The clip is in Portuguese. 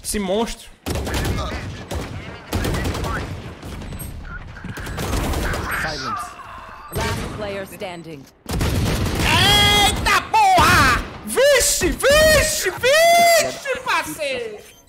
Esse monstro. Last player standing. Eita porra! Vixe, vixe, vixe, parceiro!